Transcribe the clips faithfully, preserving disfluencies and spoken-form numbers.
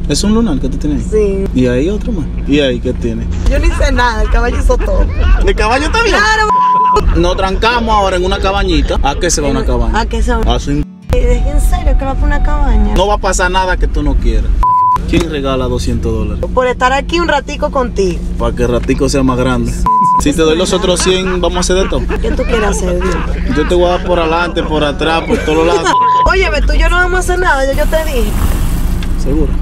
¿Es un lunar que tú tienes ahí? Sí. ¿Y ahí otro más? ¿Y ahí qué tiene? Yo ni sé nada, el caballo hizo todo. ¿El caballo está bien? Claro. Nos trancamos ahora en una cabañita. ¿A qué se va una cabaña? ¿A qué se va? A su... ¿En serio que va por una cabaña? No va a pasar nada que tú no quieras. ¿Quién regala doscientos dólares? Por estar aquí un ratico contigo. Para que el ratico sea más grande. Si te doy los otros cien, vamos a hacer de todo. ¿Qué tú quieres hacer, Dios? Yo te voy a dar por adelante, por atrás, por todos lados. Óyeme, tú y yo no vamos a hacer nada, ya yo te dije. ¿Seguro?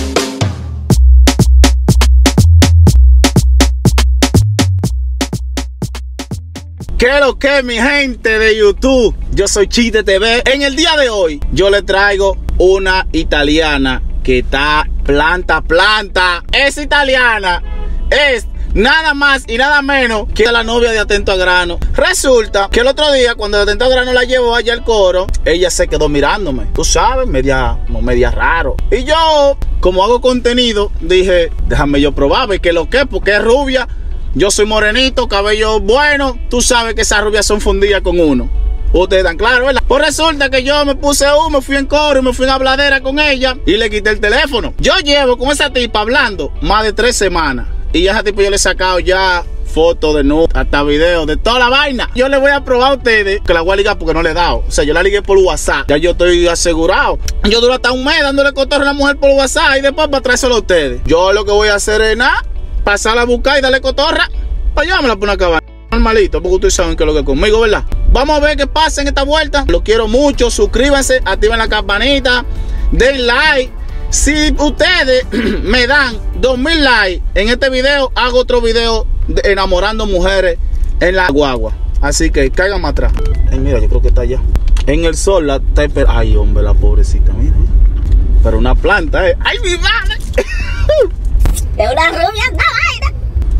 ¿Qué es lo que, mi gente de YouTube? Yo soy Chiste T V. En el día de hoy, yo le traigo una italiana que está planta, planta. Es italiana. Es nada más y nada menos que la novia de Atento a Grano. Resulta que el otro día, cuando Atento a Grano la llevó allá al coro, ella se quedó mirándome. Tú sabes, media, no, media raro. Y yo, como hago contenido, dije, déjame yo probar, que lo que, porque es rubia. Yo soy morenito, cabello bueno. Tú sabes que esas rubias son fundidas con uno. Ustedes dan claro, ¿verdad? Pues resulta que yo me puse uno, me fui en coro, me fui en habladera con ella y le quité el teléfono. Yo llevo con esa tipa hablando más de tres semanas. Y a esa tipa yo le he sacado ya fotos de nude, hasta videos, de toda la vaina. Yo le voy a probar a ustedes que la voy a ligar porque no le he dado. O sea, yo la ligué por WhatsApp. Ya yo estoy asegurado. Yo duro hasta un mes dándole cotorro a la mujer por WhatsApp y después para traérselo a ustedes. Yo lo que voy a hacer es nada, pasarla a buscar y darle cotorra para llevármela por una cabaña. Normalito, porque ustedes saben que es lo que es conmigo, ¿verdad? Vamos a ver qué pasa en esta vuelta. Los quiero mucho. Suscríbanse, activen la campanita, den like. Si ustedes me dan dos mil likes en este video, hago otro video de enamorando mujeres en la guagua. Así que caigan más atrás. Ay, mira, yo creo que está allá. En el sol la está esperando. Ay, hombre, la pobrecita, mira. Pero una planta, ¿eh? ¡Ay, mi madre! Es una rubia esta vaina.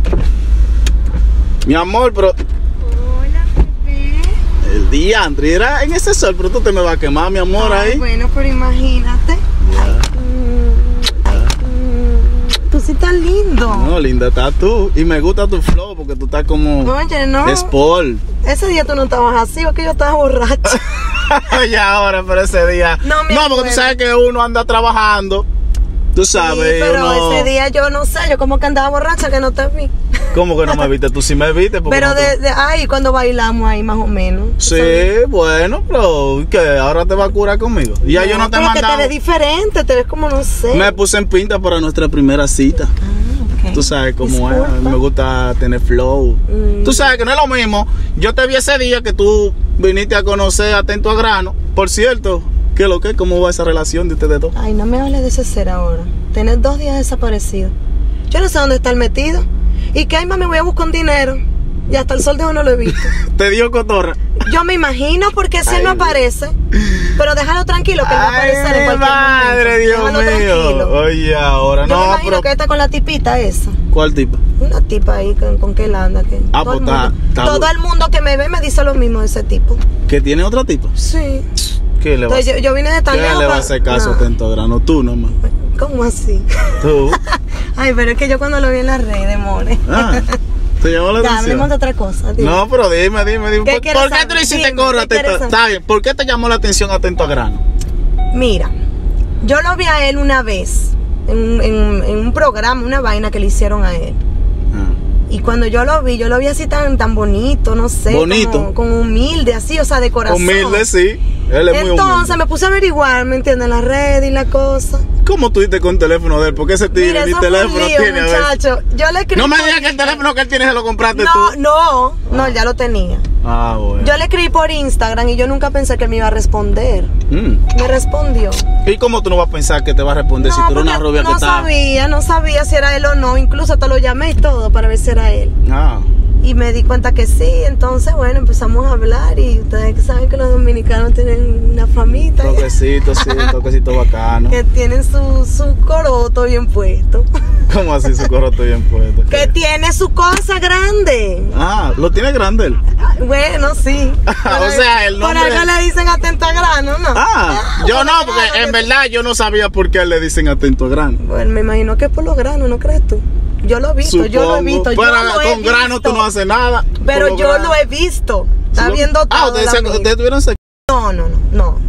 Mi amor, pero... Hola, bebé. El día, André, era en ese sol, pero tú te me vas a quemar, mi amor, Ay, ahí. bueno, pero imagínate. Ya. Ay, mm, ay, mm, tú sí estás lindo. No, linda estás tú. Y me gusta tu flow porque tú estás como... Oye, no. Sport. Ese día tú no estabas así, porque yo estaba borracha. Y ahora, pero ese día... No, me No, porque acuerdo. tú sabes que uno anda trabajando. Tú sabes, Sí, pero uno... ese día yo no sé, yo como que andaba borracha que no te vi. ¿Cómo que no me viste? Tú sí me viste. Porque Pero no de, te- de ahí cuando bailamos ahí más o menos. Sí, ¿sabes? bueno, pero que ahora te va a curar conmigo. Ya yo no te he pero que mandado... te ves diferente, te ves como no sé. Me puse en pinta para nuestra primera cita. Ah, ok. Tú sabes cómo es, Disculpa. me gusta tener flow. Mm. Tú sabes que no es lo mismo. Yo te vi ese día que tú viniste a conocer Atento a Grano. Por cierto, ¿qué es lo que? ¿Cómo va esa relación de ustedes dos? Ay, no me hables de ese ser ahora. Tienes dos días desaparecido. Yo no sé dónde está el metido. Y que ay, mami, voy a buscar un dinero. Y hasta el sol de hoy no lo he visto. Te dio cotorra. Yo me imagino porque ese Ay, no aparece. Pero déjalo tranquilo que él va a aparecer en Ay, cualquier madre, momento. Dios Déjalo mío. tranquilo. Oye, ahora Yo no, me imagino pero... que está con la tipita esa. ¿Cuál tipo? Una tipa ahí con, con que él anda. Que Ah, todo, pues el está- mundo, está todo bu- el mundo que me ve me dice lo mismo de ese tipo. ¿Que tiene otra tipo? Sí. ¿Qué le va a Entonces hacer? yo, yo vine de tan ¿Qué lejos. le va a pa- hacer caso a No. Atento a Grano? Tú nomás. ¿Cómo así? Tú. Ay, pero es que yo cuando lo vi en las redes, more. Ah, ¿te llamó la Ya, atención? hablemos de otra cosa. dime. No, pero dime, dime, dime. ¿Qué ¿Por, quieres ¿por qué saber? tú le hiciste Dime, coro ¿qué Atento? quieres Está bien, ¿por qué te llamó la atención Atento a Grano? Mira, yo lo vi a él una vez en, en- en un programa, una vaina que le hicieron a él. Ah. Y cuando yo lo vi, yo lo vi así tan, tan bonito, no sé. Bonito. Como, como humilde, así, o sea, de corazón. Humilde, sí. Él es muy Entonces humilde. me puse a averiguar, ¿me entiendes? La red y la cosa. ¿Cómo tú diste con el teléfono de él? ¿Por qué ese tigre Mira, ni eso fue un teléfono lío, tiene? A ver. muchacho. Yo le escribí. No me por digas que el Instagram. teléfono que él tiene se lo compraste No, tú. no, no, ya lo tenía. Ah, bueno. Yo le escribí por Instagram y yo nunca pensé que él me iba a responder. Mm. Me respondió. ¿Y cómo tú no vas a pensar que te va a responder si tú eres una porque rubia no que está... sabía, no sabía si era él o no. Incluso hasta lo llamé y todo para ver si era él. Ah. Y me di cuenta que sí. Entonces, bueno, empezamos a hablar. Y ustedes saben que los dominicanos tienen una famita. Toquecito, sí, toquecito bacano. Que tienen su, su coroto bien puesto. ¿Cómo así su coroto bien puesto? Que ¿Qué? tiene su cosa grande. Ah, lo tiene grande él. Bueno, sí. O sea, el Por nombre- algo le dicen Atento a Grano, ¿no? Ah, yo no, porque en verdad yo no sabía por qué le dicen Atento a Grano. Bueno, me imagino que es por los granos, ¿no crees tú? Yo lo he visto, yo lo he Supongo. visto. Yo Pero lo he con grano visto. tú no haces nada. Pero Con yo grano. lo he visto. Está Sí, lo- viendo todo. Ah, ustedes, la se- amiga. ustedes tuvieron sexo. No, no, no, no.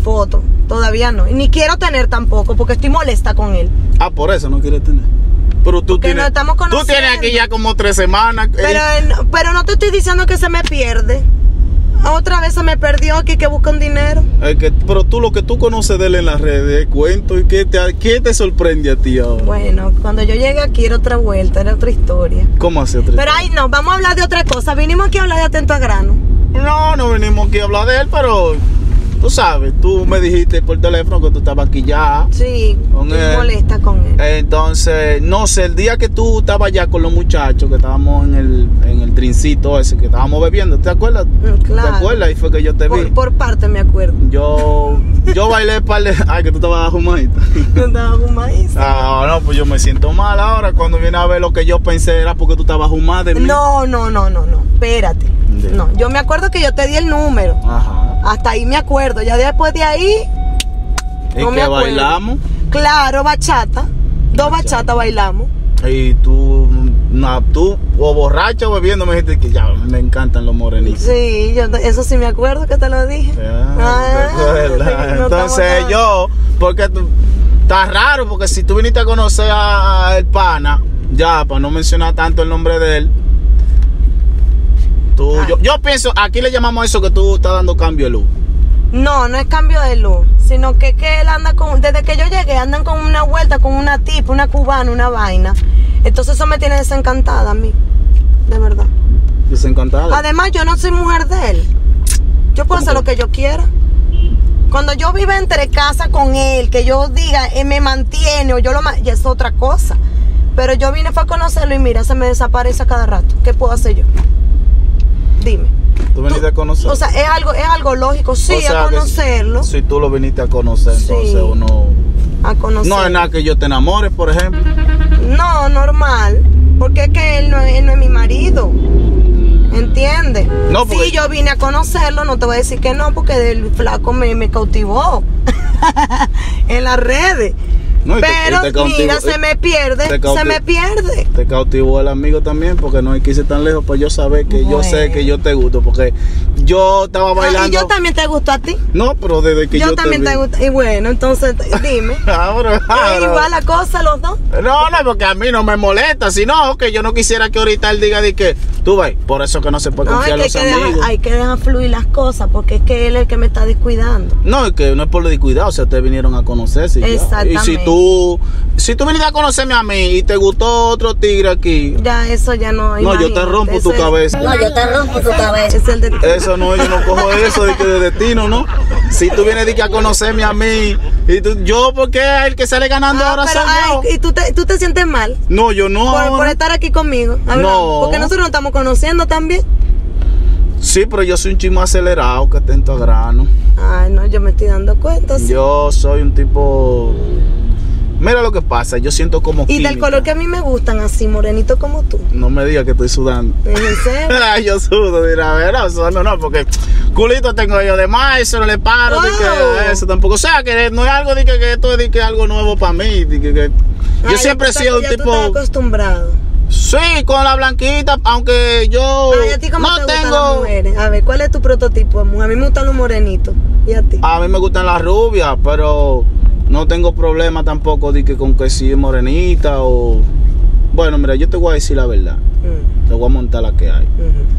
fotos. Todavía no. Y ni quiero tener tampoco, porque estoy molesta con él. Ah, por eso no quieres tener. Pero tú Porque tienes, nos estamos tú conociendo. tienes aquí ya como tres semanas. Pero, eh, eh, pero no te estoy diciendo que se me pierde. Otra vez se me perdió aquí que busca un dinero. eh, que, pero tú lo que tú conoces de él en las redes, cuento, ¿y qué te, qué te sorprende a ti ahora? Bueno, cuando yo llegué aquí era otra vuelta, era otra historia. ¿Cómo hace otra Pero ay no, vamos a hablar de otra cosa. Vinimos aquí a hablar de Atento a Grano. No, no venimos aquí a hablar de él, pero tú sabes, tú me dijiste por teléfono que tú estabas aquí ya. Sí, Con estoy él. molesta con él. Entonces, no sé, el día que tú estabas allá con los muchachos, que estábamos en el, en el trincito ese, que estábamos bebiendo, ¿te acuerdas? Mm, claro. ¿Te acuerdas? Ahí fue que yo te vi. Por, por parte me acuerdo. Yo, yo bailé par de... Ay, que tú estabas fumadita. No estaba fumadísimo. Ah, no, pues yo me siento mal ahora. Cuando viene a ver lo que yo pensé era porque tú estabas fumada de mí. No, no, no, no, no. Espérate. De- No, yo me acuerdo que yo te di el número. Ajá. Hasta ahí me acuerdo. Ya después de ahí, ¿Y no me que acuerdo. bailamos? Claro, bachata. Dos Bachata. bachatas bailamos. Y tú, no, tú o borracho o bebiendo me dijiste que ya me encantan los morenitos. Sí, yo, eso sí me acuerdo que te lo dije. Ya, Ah, ¿te acuerdas? no Entonces estamos yo, porque tú, está raro, porque si tú viniste a conocer a, a el pana, ya, para no mencionar tanto el nombre de él, tú, Ay. yo, yo pienso, aquí le llamamos a eso que tú estás dando cambio de luz. No, no es cambio de luz, sino que, que él anda con, desde que yo llegué, andan con una vuelta, con una tipa, una cubana, una vaina. Entonces eso me tiene desencantada a mí, de verdad. Desencantada. Además, yo no soy mujer de él. Yo puedo ¿Cómo hacer que? lo que yo quiera. Cuando yo viva entre casa con él, que yo diga, él me mantiene o yo lo ma- ya es otra cosa. Pero yo vine fue a conocerlo y mira, se me desaparece a cada rato. ¿Qué puedo hacer yo? Dime. Tú viniste a conocer. O sea, es algo, es algo lógico, sí, O sea a que conocerlo. Si tú lo viniste a conocer, Sí. entonces uno... A conocerlo. No es nada que yo te enamores, por ejemplo. No, normal. Porque es que él no, es- él no es mi marido. ¿Entiendes? No, porque- Sí, yo vine a conocerlo, no te voy a decir que no, porque el flaco me, me cautivó en las redes. No, y te- Pero y te cautivó- mira, se me pierde, te cautivó- se me pierde. Te cautivó el amigo también, porque no quise tan lejos, pues yo saber que yo sé Bueno. que yo te gusto, porque yo estaba Ah, y bailando. yo también te gusto a ti. No, pero desde que yo, Yo también te, te vi. gusto. Y bueno, entonces dime. Ahora, ¿Es ahora. igual la cosa los dos? No, no, porque a mí no me molesta, sino que yo no quisiera que ahorita él diga de que tú ves, por eso que no se puede No, confiar es que en hay los que, dejar, amigos. hay que dejar fluir las cosas, porque es que él es el que me está descuidando. No, es que no es por descuidado, o sea, ustedes vinieron a conocerse. y ya. Exactamente. Y si tú, si tú viniste a conocerme a mí y te gustó otro tigre aquí, Ya eso ya no. no, yo te imagínate, rompo tu ese- cabeza. No, yo te rompo tu cabeza. Es el de Eso no, yo no cojo eso de que de destino, ¿no? Si tú vienes de que a conocerme a mí, y tú, yo, porque el que sale ganando Ah, ahora pero, soy ay, yo. y tú te, tú te sientes mal No, yo no. por, ahora. por estar aquí conmigo. ¿verdad? No. Porque nosotros nos estamos conociendo también. Sí, pero yo soy un chismo acelerado, que atento a grano. Ay, no, yo me estoy dando cuenta. sí. Yo soy un tipo... Mira lo que pasa, yo siento como Y del química. color que a mí me gustan, así, morenito como tú. No me digas que estoy sudando. ¿Es en serio? Ay, yo sudo, dirá, a ver, no, sudando no, porque culito tengo yo de más, eso no le paro, de que Wow. eso tampoco. O sea, que no es algo de que, que esto es de que algo nuevo para mí. de que, que- yo Ay, siempre he tú sido un estás- ya tipo... Tú estás acostumbrado. Sí, con la blanquita, aunque yo Ay, ¿a ti cómo no te gustan las tengo... mujeres? A ver, ¿cuál es tu prototipo de mujer? A mí me gustan los morenitos. ¿Y a ti? A mí me gustan las rubias, pero no tengo problema tampoco de que con que si es morenita o... Bueno, mira, yo te voy a decir la verdad. Mm, Te voy a montar la que hay.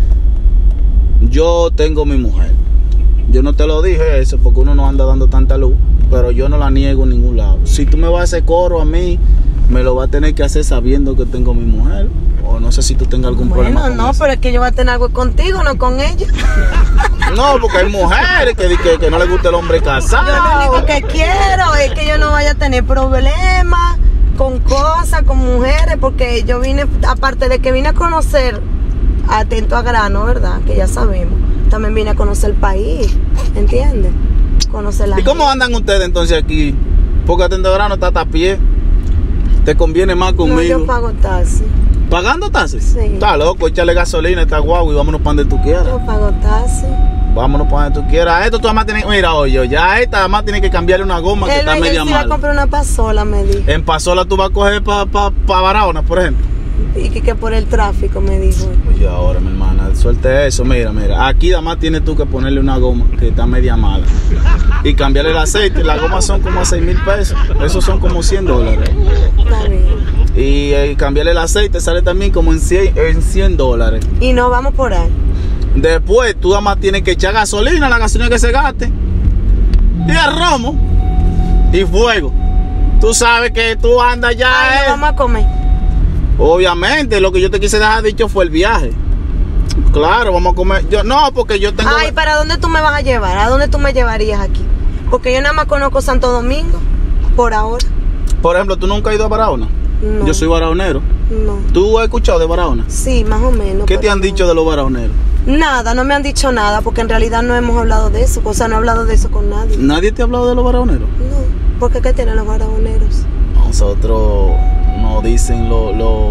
ujú. Yo tengo mi mujer. Yo no te lo dije eso porque uno no anda dando tanta luz, pero yo no la niego en ningún lado. Si tú me vas a hacer coro a mí, me lo vas a tener que hacer sabiendo que tengo mi mujer. O no sé si tú tengas algún problema Bueno, con no, eso. pero es que yo voy a tener algo contigo, no con ella. No, porque hay mujeres que, que, que no les gusta el hombre Yo lo casado. único que quiero es que yo no vaya a tener problemas con cosas, con mujeres, porque yo vine, aparte de que vine a conocer Atento a Grano, ¿verdad? Que ya sabemos. También vine a conocer el país, ¿entiendes? Conocer la ¿Y cómo gente. andan ustedes entonces aquí? Porque Atento a Grano está a pie. ¿Te conviene más No, conmigo? yo pago taxi. ¿Pagando taxis? Sí. Está loco, échale gasolina, está guau y vámonos para donde tú quieras. Yo pago taxi. Vámonos para donde tú quieras. Esto tú además tienes, mira, oye, ya esta además tiene que cambiarle una goma que Él, está él media sí va a mal. comprar una pasola, me dijo. En Pasola tú vas a coger para pa, pa Barahona, por ejemplo. Y que, que por el tráfico me dijo. Oye, ahora, mi hermana, suelte eso. Mira, mira. Aquí nada más tienes tú que ponerle una goma que está media mala. Y cambiarle el aceite. Las gomas son como a seis mil pesos. Esos son como cien dólares. Está bien. Y eh, cambiarle el aceite sale también como en cien dólares. Y nos vamos por ahí. Después, tú nada más tienes que echar gasolina, la gasolina que se gaste. Y el romo. Y fuego. Tú sabes que tú andas ya. Ay, eh. nos vamos a comer. Obviamente, lo que yo te quise dejar dicho fue el viaje. Claro, vamos a comer. Yo no, porque yo tengo. Ay, ¿para dónde tú me vas a llevar? ¿A dónde tú me llevarías aquí? Porque yo nada más conozco Santo Domingo, por ahora. Por ejemplo, ¿tú nunca has ido a Barahona? No. Yo soy barahonero. No. ¿Tú has escuchado de Barahona? Sí, más o menos. ¿Qué te han no. dicho de los barahoneros? Nada, no me han dicho nada, porque en realidad no hemos hablado de eso. O sea, no he hablado de eso con nadie. ¿Nadie te ha hablado de los barahoneros? No. ¿Por qué qué tienen los barahoneros? Nosotros nos dicen lo, lo,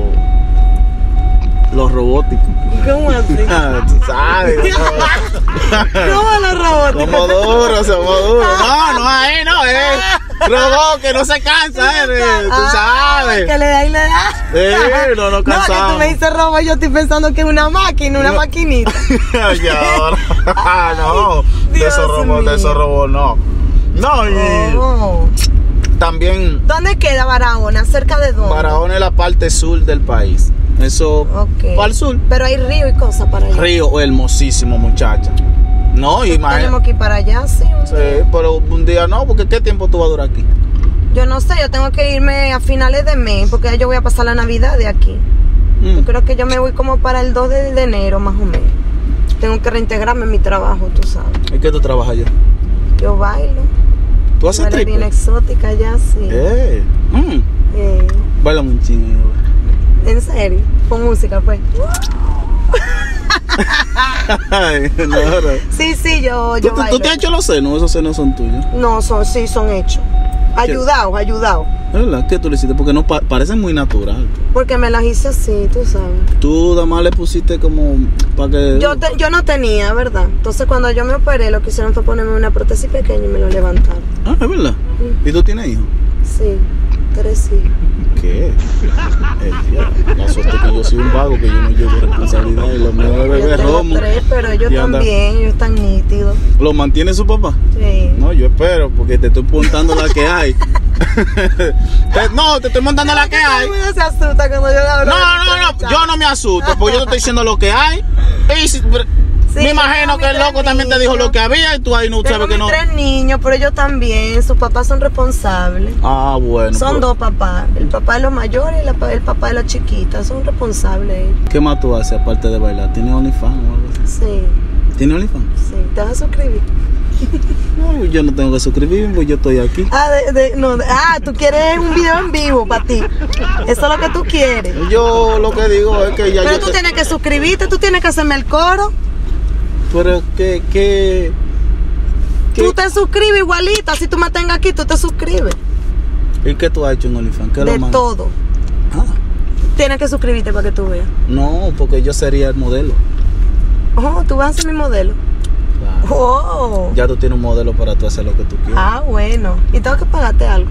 los robóticos. ¿Cómo así? Tú sabes. ¿Cómo los robóticos? Somos duros, somos duros. No, no, ahí no, eh. Robot que no se cansa, eh. Tú sabes. Que le da y le da. Eh, no nos cansamos. No, que tú me dices robot, yo estoy pensando que es una máquina, una no. maquinita. Ya, ahora. No, de Dios esos robots, mío. de esos robots, no. No, y Oh. también ¿Dónde queda Barahona? ¿Cerca de dónde? Barahona es la parte sur del país. Eso, Ok. para el sur. Pero hay río y cosas para allá. Río hermosísimo, muchacha. No, imagínate. Tenemos que ir para allá, sí. un Sí, día. pero un día no, porque ¿qué tiempo tú vas a durar aquí? Yo no sé, yo tengo que irme a finales de mes, porque ya yo voy a pasar la Navidad de aquí. Mm. Yo creo que yo me voy como para el dos de, de enero, más o menos. Tengo que reintegrarme en mi trabajo, tú sabes. ¿En qué tú trabajas allá? Yo bailo. ¿Tú haces Bailo bien triple? exótica ya, sí. Eh, mm. Eh, Baila un chingo. en serio, con música, pues. Ay, no, no. Sí, sí, yo, ¿Tú, yo tú- bailo. ¿Tú te has hecho los senos? Esos senos son tuyos. No, son, sí, son hechos. Ayudados, ayudados. ¿Verdad? ¿Qué tú le hiciste? Porque no pa- parecen muy natural. Porque me las hice así, tú sabes. Tú nada más le pusiste como para que. Yo, te- yo no tenía, ¿verdad? Entonces cuando yo me operé, lo que hicieron fue ponerme una prótesis pequeña y me lo levantaron. Ah, es verdad. Mm. ¿Y tú tienes hijos? Sí, tres hijos. ¿Qué? El diablo. La suerte que yo soy un vago, que yo no llevo responsabilidad. Y los míos de Yo bebé tengo romo. tres, pero ellos Y anda- también, ellos están nítidos. ¿Lo mantiene su papá? Sí. No, yo espero, porque te estoy montando la que hay. Te- no, te estoy montando la que hay. Todo el mundo se asusta cuando yo le hablo. No, de mi no, no, muchacha. yo no me asusto, porque yo te estoy diciendo lo que hay. Y si- Sí, me imagino yo que el tengo loco mis también te dijo niños. lo que había y tú ahí no Tengo sabes que mis no. tres niños, pero ellos también, sus papás son responsables. Ah, bueno. Son pero- dos papás, el papá de los mayores y la pa- el papá de las chiquitas, son responsables ellos. ¿Qué más tú haces aparte de bailar? ¿Tienes OnlyFans o algo así? Sí, ¿Tienes OnlyFans? sí, te vas a suscribir. No, yo no tengo que suscribirme, pues yo estoy aquí. Ah, de, de- no, de- ah, tú quieres un video en vivo para ti. Eso es lo que tú quieres. Yo lo que digo es que ya Pero yo tú te- tienes que suscribirte, tú tienes que hacerme el coro. Pero que, que, que- Tú te suscribes igualito, así tú me tengas aquí, tú te suscribes. ¿Y qué tú has hecho en OnlyFans? ¿Qué es lo De más? todo. Ah, Tienes que suscribirte para que tú veas. no, porque yo sería el modelo. Oh, tú vas a ser mi modelo. Claro. Oh. Ya tú tienes un modelo para tú hacer lo que tú quieras. Ah, bueno. Y tengo que pagarte algo.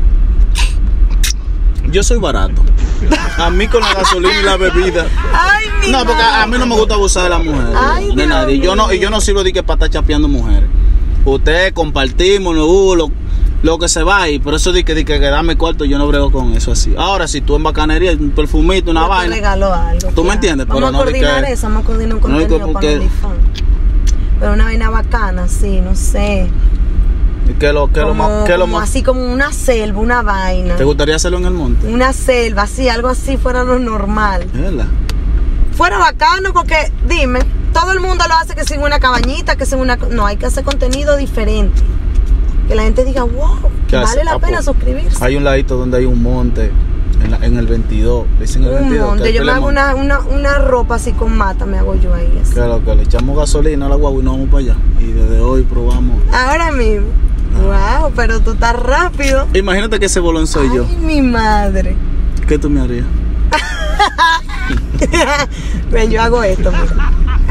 Yo soy barato. A mí con la gasolina y la bebida. Ay, mi No, porque a mí no me gusta abusar de las mujeres. Ay, de Dios nadie. Yo no, y yo no sirvo de que para estar chapeando mujeres. Ustedes compartimos, no, uh, lo, lo que se va ahí. Por eso di que, di que, que dame cuarto, yo no brego con eso así. Ahora, si tú en bacanería, un perfumito, una Yo te vaina. regalo algo. ¿Tú me entiendes? Vamos Pero a no de coordinar que- eso, vamos a coordinar un No de que contenido para porque- OnlyFans. Pero una vaina bacana, sí, no sé. ¿Y qué es lo, qué es lo Como, más? ¿Qué es lo como más? así como una selva, una vaina. ¿Te gustaría hacerlo en el monte? Una selva, así, algo así fuera lo normal. ¿Es verdad? Fuera bacano porque, dime, todo el mundo lo hace que sin una cabañita, que sin una... No, hay que hacer contenido diferente. Que la gente diga, wow, ¿Qué vale hace? la Ah, pena pues, suscribirse. Hay un ladito donde hay un monte, en, la- en el veintidós. Le dicen el Un veintidós. monte, que es yo me hago Telemonte. una, una, una ropa así con mata, me hago yo ahí. Así. Que lo que le echamos gasolina a la guagua y nos vamos para allá. Y desde hoy probamos. Ahora mismo. Wow, pero tú estás rápido. Imagínate que ese bolón soy Ay, yo. mi madre. ¿Qué tú me harías? Ven, yo hago esto, mira.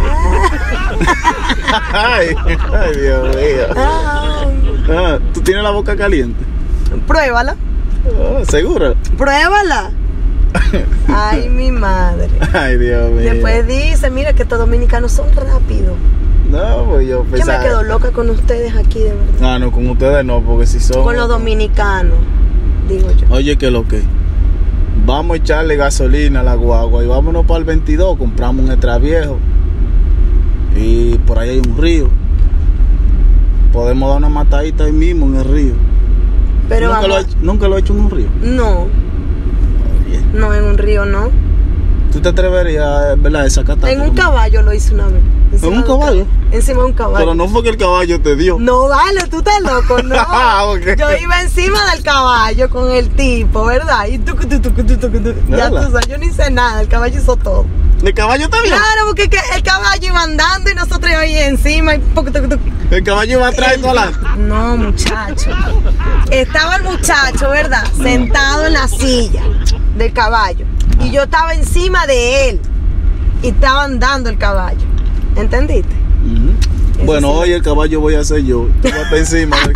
ay, ay, Dios mío. Ah, Ah, ¿tú tienes la boca caliente? pruébala, Ah, ¿seguro? pruébala. Ay, mi madre. Ay, Dios mío. Después dice, mira que estos dominicanos son rápidos. No, pues yo Yo pensaba... me quedo loca con ustedes aquí, de verdad. Ah, no, con ustedes no, porque si son... Con los dominicanos, digo yo. Oye, que lo que... Vamos a echarle gasolina a la guagua y vámonos para el veintidós, compramos un extra viejo. Y por ahí hay un río. Podemos dar una matadita ahí mismo en el río. Pero ¿Nunca, vamos, lo he hecho, ¿Nunca lo he hecho en un río? no, Oye, no en un río, no. ¿tú te atreverías, verdad, esa catástrofe? En un caballo lo hice una vez. Encima ¿En un de caballo? ca- Encima de un caballo. Pero no fue que el caballo te dio. No, vale, tú estás loco, no. Ah, ok. Yo iba encima del caballo con el tipo, ¿verdad? Y tú, tú, tú, tú, tú, tú, tú. Ya ¿Verdad? tú sabes, yo ni sé nada, el caballo hizo todo. ¿El caballo te vio? Claro, porque que el caballo iba andando y nosotros íbamos ahí encima y poco, tuc, tuc. El caballo iba atrás y tú adelante. No, muchacho. Estaba el muchacho, ¿verdad? Sentado en la silla del caballo. Y yo estaba encima de él. Y estaba andando el caballo. ¿Entendiste? Ujú. Bueno, sí. hoy el caballo voy a ser yo. Tú vas a estar encima. de-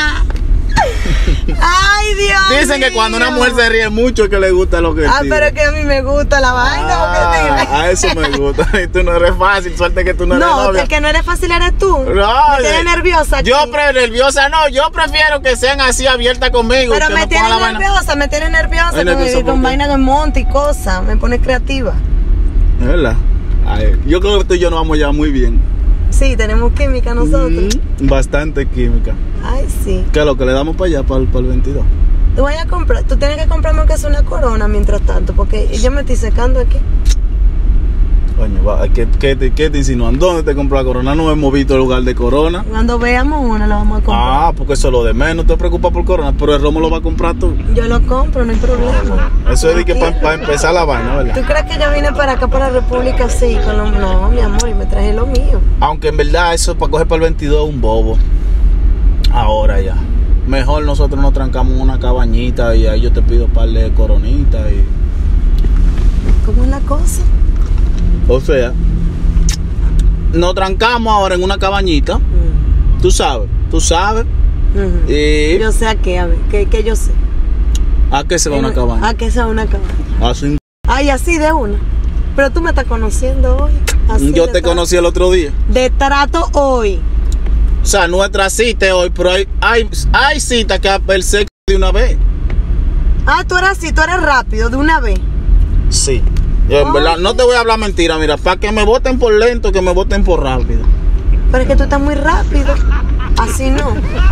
Ay, Dios Dicen que mío. cuando una mujer se ríe mucho es que le gusta lo que Ah, tira. pero que a mí me gusta la vaina. Ah, porque a eso me gusta. Y tú no eres fácil, suerte que tú no, eres no, novia. el que no eres fácil eres tú. No, me tienes nerviosa aquí. Yo pre nerviosa no, yo prefiero que sean así abiertas conmigo. Pero que me no tienes pongan la vaina. nerviosa, me tienes nerviosa Ay, con, nerviosa, ¿por con qué? vaina de monte y cosas. Me pones creativa. Es verdad. Ay, yo creo que tú y yo nos vamos ya muy bien. Sí, tenemos química nosotros. Mm, bastante química. Ay, sí. ¿Qué es lo que le damos para allá, para el, para el veintidós? Tú vayas a comprar, tú tienes que comprarme aunque sea una corona mientras tanto, porque yo me estoy secando aquí. Coño, va, ¿qué, qué, te, ¿qué te insinúan? ¿Dónde te compras corona? No hemos visto el lugar de corona. Cuando veamos una la vamos a comprar. Ah, porque eso es lo de menos. No te preocupas por corona, pero el romo lo va a comprar tú. Yo lo compro, no hay problema. Eso es de que para Tranquilo. empezar la vaina, ¿Tú ¿verdad? crees que yo vine para acá, para la República, así? Con lo... No, mi amor, y me traje lo mío. Aunque en verdad eso para coger para el veintidós es un bobo. Ahora ya. Mejor nosotros nos trancamos en una cabañita y ahí yo te pido un par de coronitas y... ¿Cómo es la cosa? O sea, nos trancamos ahora en una cabañita. Mm. Tú sabes, tú sabes. Ujú. Y... Yo sé a qué, a ver, que, que yo sé. ¿A qué se va una cabaña? A que sea una cabaña. Así. Ay, así de una. Pero tú me estás conociendo hoy. Así Yo de te tra- conocí el otro día. De trato hoy. O sea, nuestra cita es hoy, pero hay, hay, hay cita que el sexo de una vez. Ah, tú eres así, tú eres rápido, de una vez. Sí. Yo, en Ay. verdad, no te voy a hablar mentira, mira, para que me voten por lento, que me voten por rápido. Pero es que tú estás muy rápido. Así no.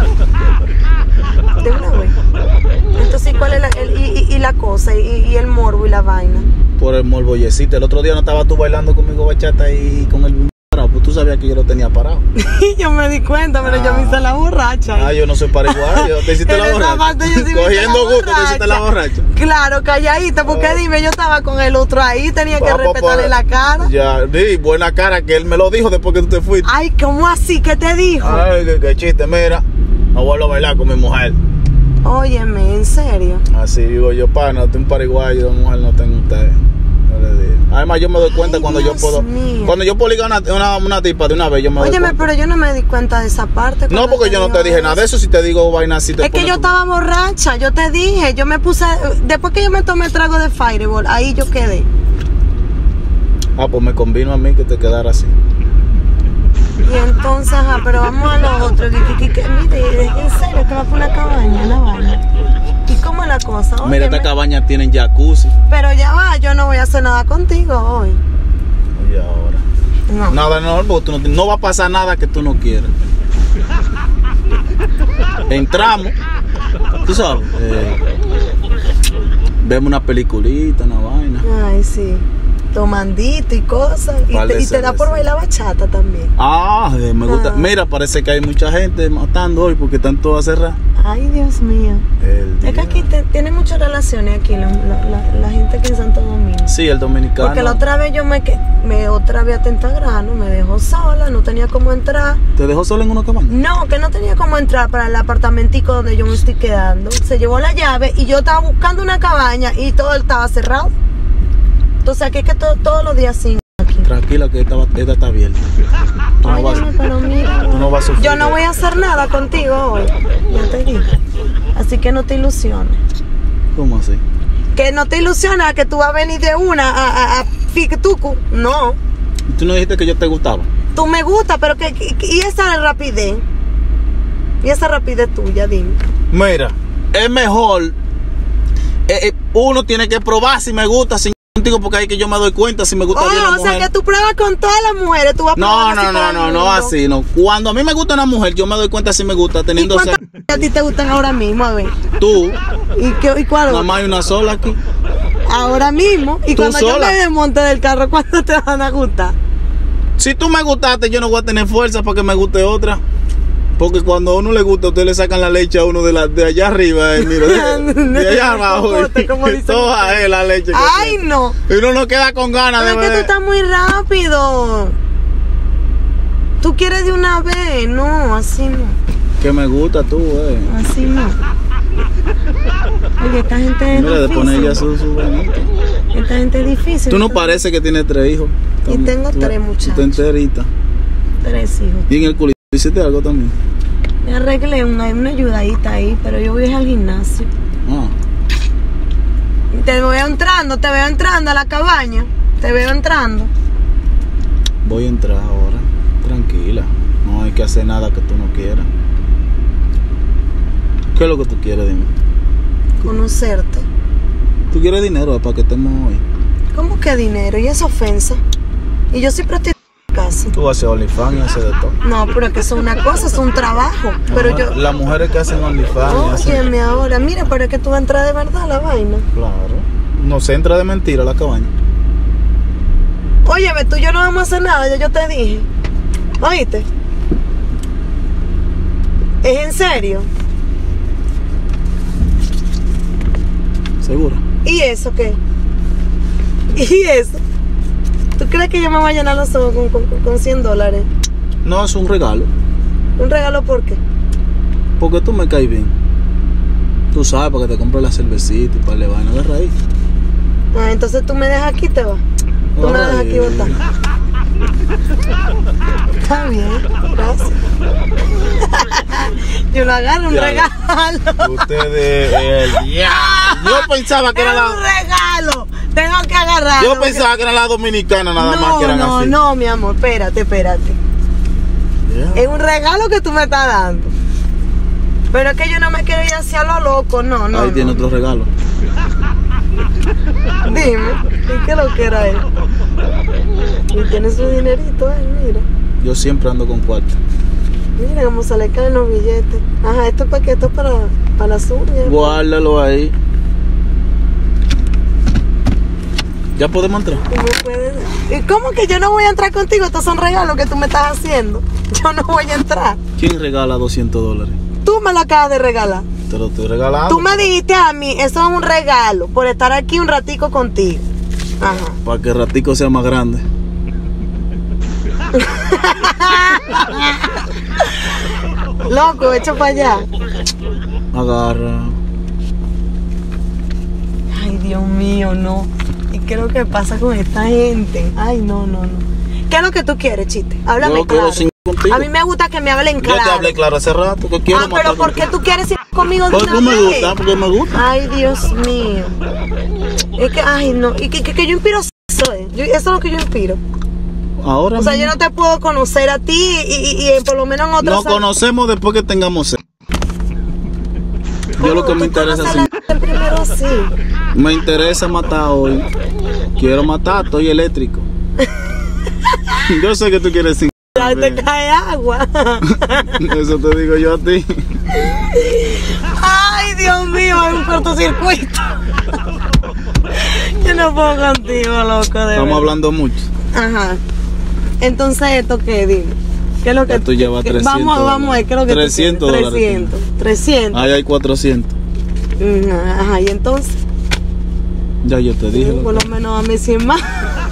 De una vez. Entonces, ¿cuál es la, el- y, y- y la cosa? Y, y el morbo y la vaina. Por el morbollecito. El otro día no estabas tú bailando conmigo bachata y con el parado, pues tú sabías que yo lo tenía parado. Y yo me di cuenta, pero yo me hice la borracha. Ah, yo no soy paraguayo, te hiciste En la esa borracha. parte yo sí me hice Cogiendo la gusto, te hiciste la borracha. Claro, calladita, porque dime, yo estaba con el otro ahí, tenía que Pa, pa, respetarle pa. la cara. Ya, di, buena cara, que él me lo dijo después que tú te fuiste. Ay, ¿cómo así? ¿Qué te dijo? Ay, qué, qué chiste, mira. No vuelvo a bailar con mi mujer. Óyeme, ¿en serio? Así digo yo, pana, tú un paraguayo, mujer no tengo usted. No le digo. Además, yo me doy cuenta Ay, cuando Dios yo puedo. mío. Cuando yo puedo ligar a una, una, una tipa de una vez, yo me doy Óyeme, cuenta. pero yo no me di cuenta de esa parte. No, cuando porque yo no te dijo dije nada de eso. Si te digo vaina así, te Es que pones yo como- estaba borracha, yo te dije, yo me puse, después que yo me tomé el trago de Fireball, ahí yo quedé. Ah, pues me convino a mí que te quedara así. Y entonces, ajá, pero vamos a lo otro, que, que, que, que, mire, en serio, que va por una cabaña, la vaina. ¿Y cómo es la cosa? Mira, esta Óyeme, cabaña tienen jacuzzi. pero ya va, yo no voy a hacer nada contigo hoy. Y ahora. No. Nada, no, porque tú no, no va a pasar nada que tú no quieras. Entramos, tú sabes, eh, vemos una peliculita, una vaina. Ay, sí. Tomandito y cosas. Y Par te, de y te da por cerveza. bailar bachata también. Ah, eh, me gusta. Ah. Mira, parece que hay mucha gente matando hoy porque están todas cerradas. Ay, Dios mío. El Es que día- aquí te- tiene muchas relaciones aquí, la, la- la- la gente aquí en Santo Domingo. Sí, el dominicano. Porque la otra vez yo me, que- me otra vez atenta grano, me dejó sola, no tenía cómo entrar. ¿Te dejó solo en una cabaña? No, que no tenía cómo entrar para el apartamentico donde yo me estoy quedando. Se llevó la llave y yo estaba buscando una cabaña y todo estaba cerrado. Entonces aquí es que to- todos los días sin aquí. Tranquila que esta, va- esta está abierta. Tú no, vas, Óyeme, pero mira, tú no vas a sufrir. yo no voy a hacer nada contigo hoy, ya te dije. Así que no te ilusiones. ¿Cómo así? Que no te ilusiona que tú vas a venir de una a, a, a Fictucu. No. ¿Tú no dijiste que yo te gustaba? Tú me gusta, pero que, que y esa rapidez. Y esa rapidez tuya, dime. Mira, es mejor. Eh, eh, uno tiene que probar si me gusta, si contigo, porque ahí que yo me doy cuenta si me gusta Oh, bien la o mujer. sea que tú pruebas con todas las mujeres. Tú vas No, no, no, no, no así, no. Cuando a mí me gusta una mujer, yo me doy cuenta si me gusta ¿Y teniendo. cuántas a ti te gustan ahora mismo? A ver. Tú, ¿Y, qué, y cuál? nada más hay una sola aquí. Ahora mismo. Y Tú cuando yo sola. me desmonte del carro, ¿cuándo te van a gustar? Si tú me gustaste, yo no voy a tener fuerza para que me guste otra. Porque cuando a uno le gusta, ustedes le sacan la leche a uno de, la, de allá arriba, eh, mira, de, de allá abajo. Cocote, como dicen Toda ustedes. es la leche. que ¡Ay, tiene. no! Y uno no queda con ganas Pero de es que tú beber. estás muy rápido. Tú quieres de una vez. No, así no. Que me gusta tú, eh. Así no. Oye, esta gente es Mira, de difícil. poner ya su, su vainita. Esta gente es difícil. Tú no pareces que tienes tres hijos. Y tengo Tú- tres tú muchachos. estás enterita. Tres hijos. Y en el culito hiciste algo también. Me arreglé una, una ayudadita ahí, pero yo voy al gimnasio. Ah. Te veo entrando, te veo entrando a la cabaña. Te veo entrando. Voy a entrar ahora. Tranquila. No hay que hacer nada que tú no quieras. ¿Qué es lo que tú quieres, dime? Conocerte. ¿Tú quieres dinero para que estemos hoy? ¿Cómo que dinero? ¿Y esa ofensa? Y yo soy prostituta casi. Tú vas a hacer OnlyFans y hacer de todo. No, pero es que eso es una cosa, es un trabajo. Pero yo... Las mujeres que hacen OnlyFans y hacen- Óyeme ahora, mira, pero es que tú vas a entrar de verdad a la vaina. Claro. No se entra de mentira a la cabaña. Óyeme, tú y yo no vamos a hacer nada, ya yo te dije. ¿Oíste? ¿Es en serio? ¿Segura? ¿Y eso qué? ¿Y eso? ¿Tú crees que yo me voy a llenar los ojos con, con, con cien dólares? No, es un regalo. ¿Un regalo por qué? Porque tú me caes bien. Tú sabes, para que te compre la cervecita y para le vaina de raíz. Ah, entonces tú me dejas aquí y te vas. Tú me dejas aquí botar. Está bien, gracias. Yo lo agarro, un Ya, regalo. Ustedes, el diablo. Yo pensaba que era Es un la. regalo. Tengo que agarrarlo. Yo pensaba que era la dominicana nada no, más que eran no, así. No, mi amor, espérate, espérate. Ya. Es un regalo que tú me estás dando. Pero es que yo no me quiero ir hacia lo loco, no, no. Ahí no. tiene otro regalo. Dime, ¿y qué lo que era él? Y tiene su dinerito, eh, mira. Yo siempre ando con cuarto. Mira cómo se le caen los billetes. Ajá, esto es para qué, esto es para, para las uñas. Guárdalo ahí. ¿Ya podemos entrar? ¿Y me puedes- ¿Y cómo que yo no voy a entrar contigo? Estos son regalos que tú me estás haciendo. Yo no voy a entrar. ¿Quién regala doscientos dólares? Tú me lo acabas de regalar. Te lo estoy regalando. Tú me dijiste a mí, eso es un regalo por estar aquí un ratico contigo. Ajá. Para que el ratico sea más grande. Loco, echa para allá. Agarra. Ay, Dios mío, no. ¿Y qué es lo que pasa con esta gente? Ay, no, no, no. ¿Qué es lo que tú quieres, chiste? Háblame Yo quiero claro. cinco contigo. A mí me gusta que me hablen Yo claro. te hablé claro hace rato que quiero Ah, pero matar ¿por qué contigo. tú quieres ir conmigo de Porque una me vez? gusta, porque me gusta. Ay, Dios mío. Es que, ay, no. Y que, que, que yo inspiro eso, eh. Yo- eso es lo que yo inspiro. Ahora O sea, mismo yo no te puedo conocer a ti y, y, y por lo menos en otros... nos conocemos después que tengamos sed. Yo lo que me interesa es es primero así. me interesa matar hoy. Quiero matar, estoy eléctrico. Yo sé que tú quieres sin. Ya te cae agua. Eso te digo yo a ti. Ay, Dios mío, hay un cortocircuito. Yo no puedo contigo, loco, de Estamos verdad. hablando mucho. Ajá. Entonces, ¿esto qué? Dime. ¿Qué es lo que Ya tú llevas qué- trescientos Vamos, vamos a ver, ¿qué es lo que tú trescientos quieres? dólares trescientos. trescientos. Ahí hay cuatrocientos. Ajá, ajá, y entonces, Ya yo te dije. por lo lo que- menos a mí cien más.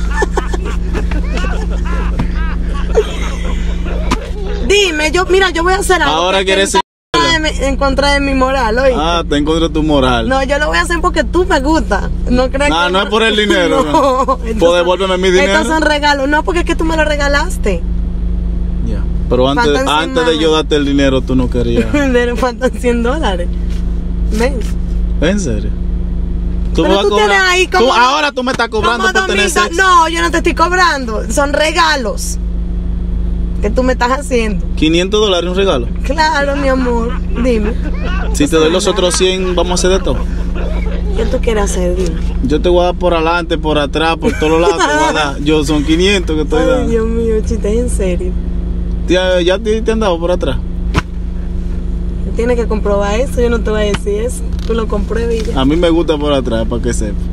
Dime, yo, mira, yo voy a hacer algo. Ahora que quieres esté en contra de mi- en contra de mi moral, ¿oíste? Ah, te encontré tu moral. No, yo lo voy a hacer porque tú me gustas. No crees Ah, que no es por el dinero, no. Entonces, Pues devuélveme mi dinero. Estos son regalos. No, porque es que tú me lo regalaste. Ya. Pero antes, Faltan cien antes de más. yo darte el dinero, tú no querías. Me faltan cien dólares. Ven. ¿En serio? Tú me Pero vas a tú tienes cobrar. ahí Tú- como- ahora tú me estás cobrando Como por tener dos mil sexo. do- No, yo no te estoy cobrando. Son regalos que tú me estás haciendo. quinientos dólares un regalo. Claro, mi amor. Dime. Si te doy los otros cien, vamos a hacer de todo. ¿Qué tú quieres hacer? Dime. Yo te voy a dar por adelante, por atrás, por todos lados. Te voy a dar. Yo son quinientos que estoy Ay, dando. Dios mío, chita, es en serio. ¿Ya, ya te, te han dado por atrás? Tienes que comprobar eso. Yo no te voy a decir eso. Tú lo compruebes y ya. A mí me gusta por atrás, para que sepa.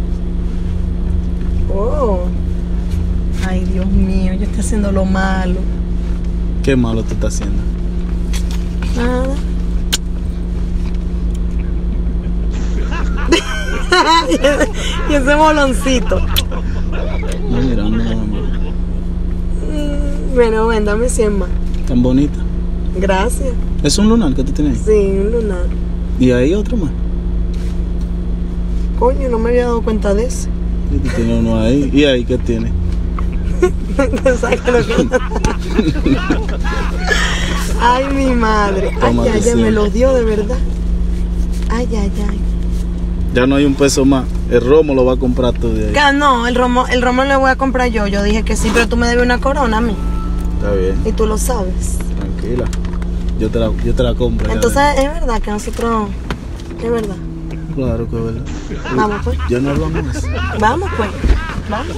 Oh. Ay, Dios mío, yo estoy haciendo lo malo. Qué malo tú estás haciendo. Nada. Y ese boloncito. No, mira, no, no, no. Mm, Bueno, ven, dame cien más. Tan bonita. Gracias. Es un lunar que tú tienes ahí. Sí, un lunar. Y ahí otro más. Coño, no me había dado cuenta de eso. Y tú tienes uno ahí. ¿Y ahí qué tiene? Sácalo que- Ay, mi madre. Ay, Tómate ay, ay, cien. me los dio de verdad. Ay, ay, ay. Ya no hay un peso más. El romo lo va a comprar tú de ahí. Que no, el romo, el romo lo voy a comprar yo. Yo dije que sí, pero tú me debes una corona a mí. Está bien. Y tú lo sabes. Tranquila. Yo te la, yo te la compro. ya Entonces, es verdad que nosotros. Es verdad. ves. Claro que es verdad. Vamos, pues. Ya no hablamos más. Vamos, pues. Vamos.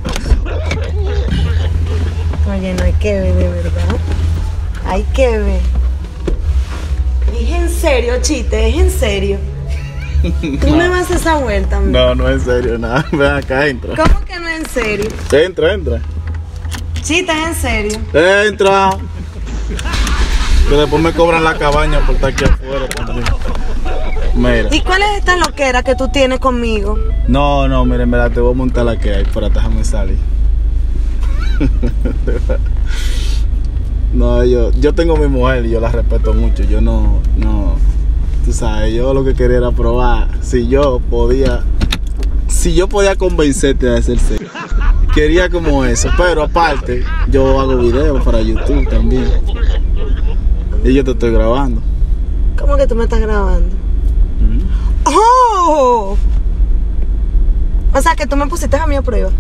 Oye, no hay que ver, de verdad. Hay que ver. Es en serio, chiste, es en serio. Tú me vas a hacer esa vuelta, amigo. No, no es en serio, nada. Ven acá, entra. ¿Cómo que no es en serio? Entra, entra. Chiste, es en serio. Entra. Que después me cobran la cabaña por estar aquí afuera también. Mira. ¿Y cuál es esta loquera que tú tienes conmigo? No, no, mira, en verdad te voy a montar la que hay para déjame salir. No, yo, yo tengo mi mujer y yo la respeto mucho. Yo no, no, tú sabes, yo lo que quería era probar si yo podía, si yo podía convencerte de hacer sexo. Quería como eso, pero aparte, yo hago videos para YouTube también. Y yo te estoy grabando. ¿Cómo que tú me estás grabando? Mm. ¡Oh! O sea, que tú me pusiste a mí a prueba.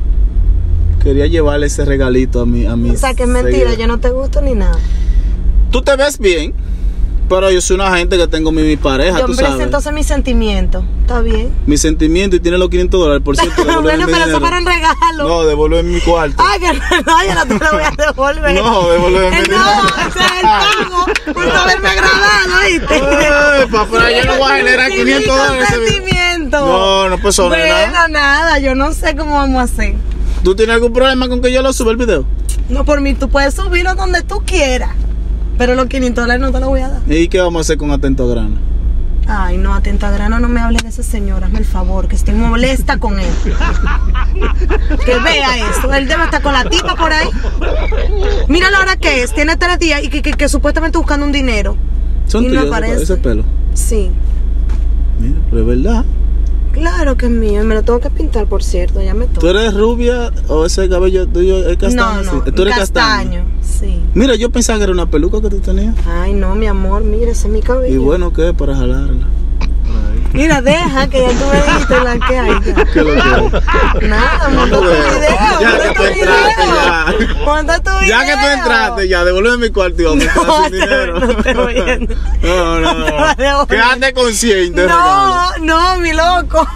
Quería llevarle ese regalito a mi, a mis O sea, que es mentira, seguidores. yo no te gusto ni nada. Tú te ves bien, pero yo soy una gente que tengo mi, mi pareja, Yo tú me sabes. entonces mis sentimientos. ¿Está bien? Mi sentimiento y tiene los quinientos dólares, por cierto. Bueno, devuélveme mi pero eso dinero. para un regalo. No, devuélveme mi cuarto. Ay, que no, yo no te lo voy a devolver. No, devuélveme mi Eh, dinero. No, ese es el pago por haberme agradado, ¿viste? Ay, pa, pero yo no voy a generar Sí, quinientos con dólares. ese video. sentimiento. No, no, pues eso no es Bueno, nada. nada, yo no sé cómo vamos a hacer. ¿Tú tienes algún problema con que yo lo suba el video? No, por mí, tú puedes subirlo donde tú quieras. Pero los quinientos dólares no te los voy a dar. ¿Y qué vamos a hacer con Atento Grano? Ay, no, atento a grano, no me hables de ese señor, hazme el favor, que estoy molesta con él. Que vea esto, él debe estar con la tipa por ahí. Mira la hora que es, tiene tres días y que, que, que supuestamente buscando un dinero. ¿Son Y no tuyos ese- aparece. ese pelo? Sí, Mira, pero es verdad. claro que es mío, y me lo tengo que pintar, por cierto, ya me ¿Tú toca. eres rubia o ese cabello tuyo es castaño? No, no, Sí. ¿Tú eres castaño? castaño, sí. Mira, yo pensaba que era una peluca que tú tenías. Ay, no, mi amor, mira, ese es mi cabello. Y bueno, ¿qué? Para jalarla. Por ahí. Mira, deja que ya tú me dijiste la que hay. ya. ¿Qué es lo que hay? Nada, monta tu video, Ya monta que tu tú entraste, ya. video. Monta tu video. Ya que tú entraste, ya, devuélveme mi cuarto y vamos a No, estar sin te- dinero. no te voy a- No, no, no te voy a no. devolver. Quédate consciente, regalo. No, no, mi loco.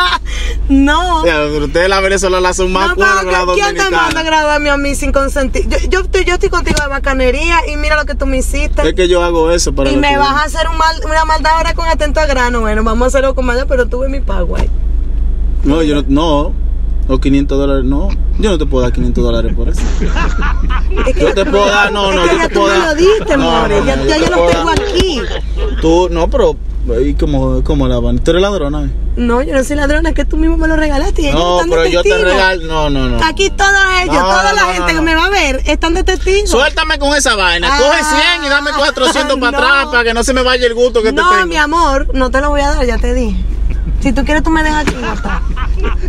No. Ya, pero ustedes las venezolanas son más No, cueros pero que las ¿quién te manda a dominicanas. grabarme a mí sin consentir? Yo, yo, estoy- yo estoy contigo de bacanería y mira lo que tú me hiciste. Es que yo hago eso para Y lo me que- vas a hacer un mal, una maldad ahora con atento a grano. Bueno, vamos a hacerlo con maldad, pero tuve mi pago ahí. No, yo no, no. Los quinientos dólares, no. Yo no te puedo dar quinientos dólares por eso. Es que Yo ya te tú puedo me- dar, no, es no, que yo ya te tú puedo me dar. lo diste, No, more. no, ya no, ya yo yo te lo puedo tengo dar. aquí. Tú, no, pero, ¿y cómo, cómo la van? ¿Tú eres ladrona? eh? No, yo no soy ladrona, es que tú mismo me lo regalaste y ellos No, están de pero yo te testigos. regalo. No, no, no. Aquí todos ellos, No, toda la no, gente no, que no. me va a ver, están de testigos. Suéltame con esa vaina. Ah, Coge cien y dame cuatrocientos para no. atrás para que no se me vaya el gusto que te No, tengo. mi amor, no te lo voy a dar, ya te dije. Si tú quieres, tú me dejas aquí, no está.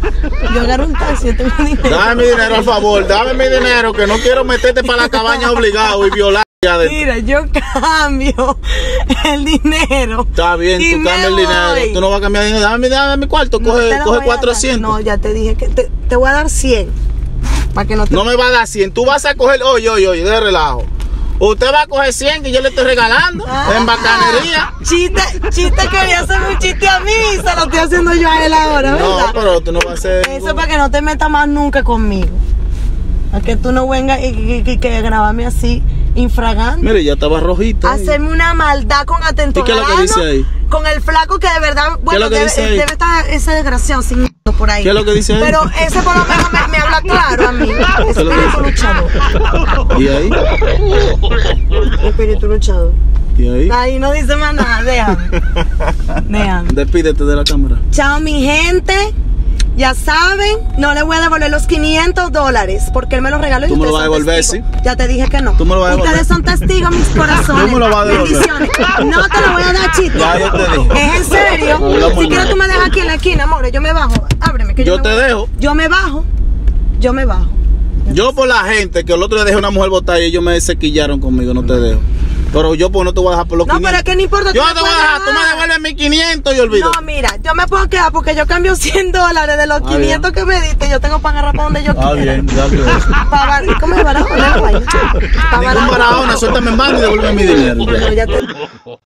Yo agarro un taxi, yo tengo dinero. Dame mi dinero, al favor. Dame mi dinero, que no quiero meterte para la cabaña obligado y violar. Mira, yo cambio el dinero. Está bien, tú cambias el dinero. Voy. Tú no vas a cambiar dinero. Dame, dame mi cuarto, No coge, coge voy cuatrocientos. No, ya te dije que te, te voy a dar cien. Para que no te... No me va a dar cien. Tú vas a coger, oye, oye, oye, de relajo. Usted va a coger cien que yo le estoy regalando ah, en bacanería. Chiste, chiste quería hacer un chiste a mí, se lo estoy haciendo yo a él ahora, ¿verdad? No, pero tú no vas a hacer... Eso es para que no te metas más nunca conmigo. A que tú no vengas y que, que, que grabarme así, infragante. Mire, ya estaba rojito. Hacerme ahí una maldad con atento. ¿Y qué es lo que dice ahí? Con el flaco que de verdad, bueno, ¿Qué es lo que debe, dice ahí? debe estar ese desgraciado sin por ahí. ¿Qué es lo que dice ahí? Pero ese por lo menos me, me habla claro a mí. Espíritu luchador. ¿Y ahí? Espíritu luchador. ¿Y ahí? Ahí no dice más nada, déjame. Déjame. Despídete de la cámara. Chao, mi gente. Ya saben, no le voy a devolver los quinientos dólares porque él me los regaló y tú me ustedes lo vas a devolver, testigos. ¿sí? Ya te dije que no. Tú me lo vas a devolver. Ustedes son testigos, mis corazones. Tú me lo vas a devolver. Bendiciones. No te lo voy a dar, chiste. Ya yo te dije. Es en serio. Si quieres tú me dejas aquí en la esquina, amor, yo me bajo. Ábreme que yo, yo me te voy. dejo. Yo me bajo. Yo me bajo. Yo por la gente que el otro día dejé una mujer botada y ellos me sequillaron conmigo, no te dejo. Pero yo pues no te voy a dejar por los no, quinientos. No, pero es que no importa. Yo te voy a dejar, tú me devuelves mis quinientos y olvido. No, mira, yo me puedo quedar porque yo cambio cien dólares de los ah, quinientos bien. que me diste. Yo tengo para agarrar para donde yo ah, quiera. Ah, bien, ya para, ¿cómo es Barahona? Ningún Barahona, suéltame en mano y devuelve mi dinero. Bueno, ya te...